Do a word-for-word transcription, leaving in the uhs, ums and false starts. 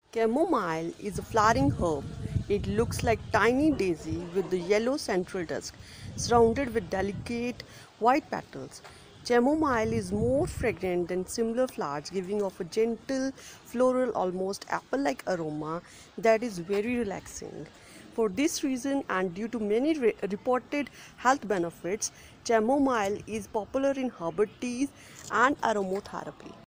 Chamomile is a flowering herb. It looks like tiny daisy with the yellow central dusk, surrounded with delicate white petals. Chamomile is more fragrant than similar flowers, giving off a gentle, floral, almost apple-like aroma that is very relaxing. For this reason and due to many re- reported health benefits, chamomile is popular in herbal teas and aromatherapy.